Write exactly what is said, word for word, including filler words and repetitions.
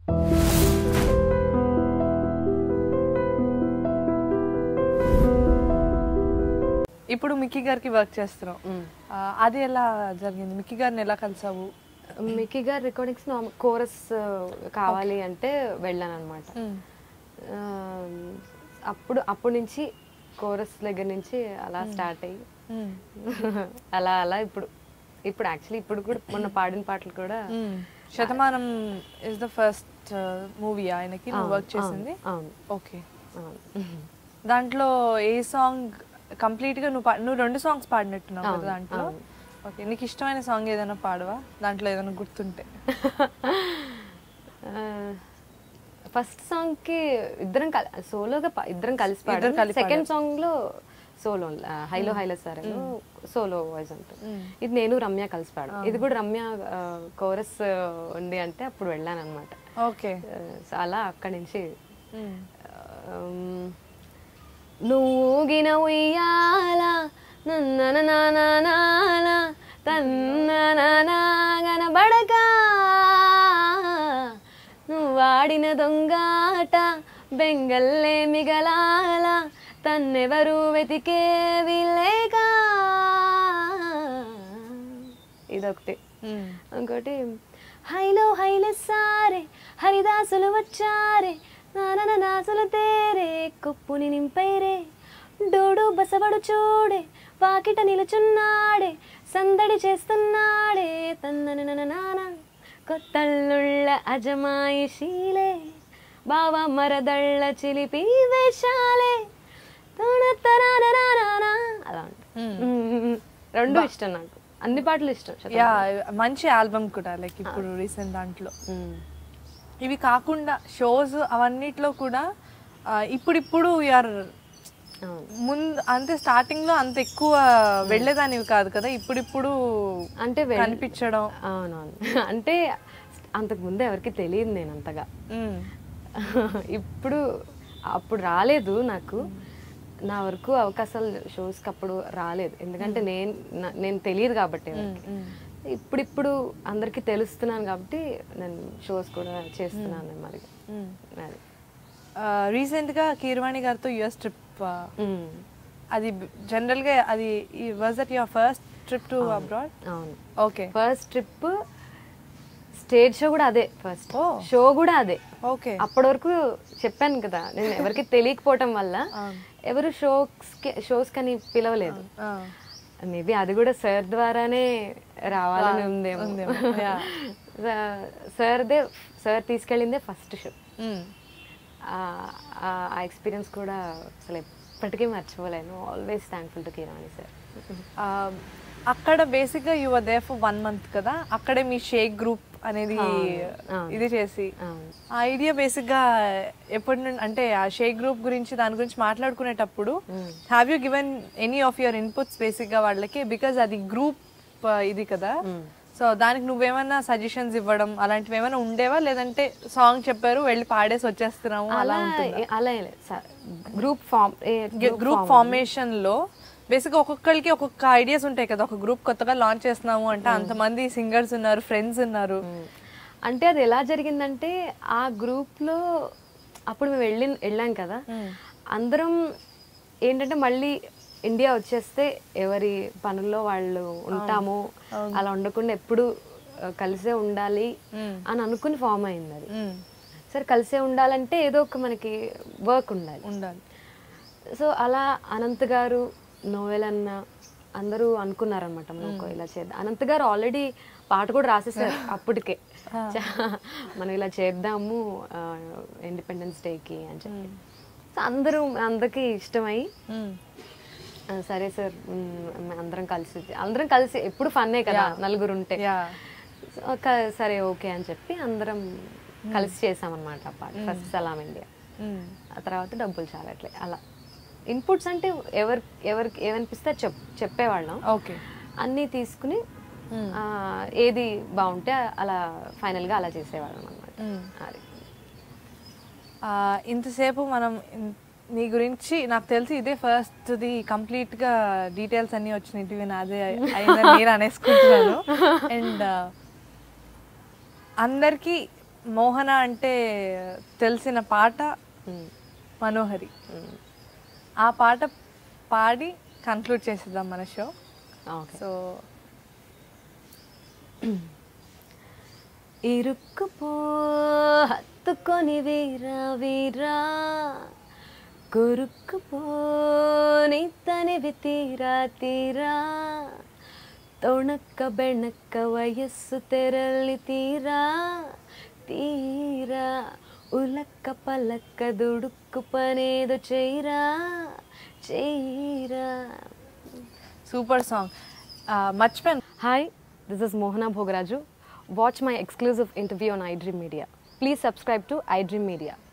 ఇప్పుడు మిక్కీ గారికి వర్క్ చేస్తున్నాం, అది ఎలా జరిగింది? మిక్కీ గారిని ఎలా కలిసావు? మిక్కీ గారి రికార్డింగ్స్ కోరస్ కావాలి అంటే వెళ్ళాను అనమాట. అప్పుడు అప్పటి నుంచి కోరస్ దగ్గర నుంచి అలా స్టార్ట్ అయ్యి అలా అలా ఇప్పుడు ఇప్పుడు యాక్చువల్లీ ఇప్పుడు కూడా మొన్న పాడిన పాటలు కూడా Shatamanam is the first movie ఆయనకి వర్క్ చేసింది. ఓకే, దాంట్లో ఏ సాంగ్ కంప్లీట్ గా నువ్వు నువ్వు రెండు సాంగ్స్ పాడినట్టున్నావు కదా దాంట్లో? ఓకే, నీకు ఇష్టమైన సాంగ్ ఏదైనా పాడవా దాంట్లో, ఏదైనా గుర్తుంటే? ఫస్ట్ సాంగ్ కి ఇద్దరం సోలోగా ఇద్దరం కలిసి పాడాం. సెకండ్ సాంగ్ లో solo Hailo Hailo sir solo voice ఉంటుంది. ఇది నేను రమ్య కలిసి పాడాం. ఇది కూడా రమ్య కోరస్ ఉంది అంటే అప్పుడు వెళ్ళాను అనమాట. ఓకే, సో అలా అక్కడి నుంచి నువ్వుగిన ఉయ్యాల నన్నననననన తన్నననగనబడక నువ్వాడిన దొంగాట బెంగల్లే మిగలాల తన్నెవరు వెతికేవి లేక. ఇదొకటి. ఇంకోటి హైలో హైలే సారే హరిదాసులు వచ్చారే నానన నాసులు తేరే కొప్పుని నింపైరే డోడు బసవడు చూడే వాకిట నిలుచున్నాడే సందడి చేస్తున్నాడే తన్నన నాన కొత్తల్లుళ్ళ అజమాయిషీలే బావ మరదళ్ళ చిలిపి వేషాలే అలా ఉంటుంది. రెండు ఇష్టం నాకు, అన్ని పాటలు ఇష్టం. మంచి ఆల్బమ్ కూడా లైక్ ఇప్పుడు రీసెంట్ దాంట్లో. ఇవి కాకుండా షోస్ అవన్నిట్లో కూడా ఇప్పుడిప్పుడు యూఆర్ ముందు అంతే స్టార్టింగ్ లో అంత ఎక్కువ వెళ్ళేదానివి కాదు కదా, ఇప్పుడిప్పుడు అంటే కనిపించడం. అవునవును, అంటే అంతకు ముందు ఎవరికి తెలియదు నేను అంతగా. ఇప్పుడు అప్పుడు రాలేదు నాకు, నా వరకు అవకాశాలు షోస్కి అప్పుడు రాలేదు. ఎందుకంటే నేను నేను తెలియదు కాబట్టి. ఇప్పుడిప్పుడు అందరికి తెలుస్తున్నాను కాబట్టి నేను షోస్ కూడా చేస్తున్నాను. మరి రీసెంట్ గా కీరవాణి గారితో యుఎస్ ట్రిప్, అది జనరల్ గా అది was that your first trip to abroad? అవును. Okay, first trip. Stage show కూడా అదే, ఫస్ట్ షో కూడా అదే. ఓకే, అప్పటి వరకు చెప్పాను కదా నేను ఎవరికి తెలియకపోవటం వల్ల ఎవరు షోస్ షోస్ కని పిలవలేదు. మేబీ అది కూడా సార్ ద్వారానే రావాలని ఉందేమో. సార్దే సార్ తీసుకెళ్ళిందే ఫస్ట్ షో. ఆ ఎక్స్పీరియన్స్ కూడా అసలు ఎప్పటికీ మర్చిపోలేను. Always thankful to Keeravani sir. అక్కడ బేసిక్గా you were there for one month కదా, అక్కడే మీ షేక్ గ్రూప్ అనేది ఇది చేసి ఆ ఐడియా బేసిక్గా ఎప్పటి నుండి, అంటే ఆ షేక్ గ్రూప్ గురించి దాని గురించి మాట్లాడుకునేటప్పుడు have you given any of your inputs బేసిక్గా వాళ్ళకి? బికాజ్ అది గ్రూప్ ఇది కదా, సో దానికి నువ్వేమన్నా సజెషన్స్ ఇవ్వడం అలాంటివి ఏమైనా ఉండేవా, లేదంటే సాంగ్ చెప్పారు వెళ్ళి పాడేసి వచ్చేస్తున్నాము అలా ఉంటుంది? అలా గ్రూప్ ఫామ్ గ్రూప్ ఫార్మేషన్ లో బేసిక్గా ఒక్కొక్కరికి ఒక్కొక్క ఐడియాస్ ఉంటాయి కదా. ఒక గ్రూప్ కొత్తగా లాంచ్ చేస్తున్నాము అంటే అంతమంది సింగర్స్ ఉన్నారు, ఫ్రెండ్స్ ఉన్నారు. అంటే అది ఎలా జరిగిందంటే ఆ గ్రూప్లో అప్పుడు మేము వెళ్ళి వెళ్ళాం కదా, అందరం ఏంటంటే మళ్ళీ ఇండియా వచ్చేస్తే ఎవరి పనుల్లో వాళ్ళు ఉంటాము, అలా ఉండకుండా ఎప్పుడు కలిసే ఉండాలి అని అనుకుని ఫామ్ అయింది అది. సరే కలిసే ఉండాలంటే ఏదో ఒక మనకి వర్క్ ఉండాలి ఉండాలి సో అలా అనంత్ గారు, నోవెల్ అన్న అందరూ అనుకున్నారనమాట మనం ఇలా చేద్దాం. అనంత్ గారు ఆల్రెడీ పాట కూడా రాసేసారు అప్పటికే, మనం ఇలా చేద్దాము ఇండిపెండెన్స్ డేకి అని చెప్పి. సో అందరూ అందరికి ఇష్టమై సరే సార్ అందరం కలిసి అందరం కలిసి ఎప్పుడు ఫన్నే కదా నలుగురు ఉంటే, సరే ఓకే అని చెప్పి అందరం కలిసి చేసామన్నమాట ఆ పాట. ఫస్ట్ సలాం ఇండియా, ఆ తర్వాత డబ్బులు చాలట్లే. అలా ఇన్పుట్స్ అంటే ఎవరు ఎవరికి ఏమనిపిస్తే చెప్ చెప్పేవాళ్ళం. ఓకే, అన్నీ తీసుకుని ఏది బాగుంటే అలా ఫైనల్గా అలా చేసేవాళ్ళం అనమాట. అది ఇంతసేపు మనం నీ గురించి నాకు తెలిసి ఇదే ఫస్ట్ది కంప్లీట్గా డీటెయిల్స్ అన్నీ వచ్చినవి నాదే అయిందని నేను అనేసుకుంటున్నాను. అండ్ అందరికీ మోహన అంటే తెలిసిన పాట మనోహరి. ఆ పాట పాడి కన్క్లూడ్ చేసేద్దాం మన షో. సో ఇరుక్కుపో హత్తుకొని వీరా వీరా కొరుక్కుపో నిత్తనివి తీరా తీరా తొణక్క బెణక్క వయస్సు తెరలి తీరా తీరా ఉలక్క పలక్క దుడుక్కు పనేదో చేయరా చేయరా. Super song. మర్చిపోయాను. Hi, this is Mohana Bhogaraju. Watch my exclusive interview on iDream Media. Please subscribe to iDream Media.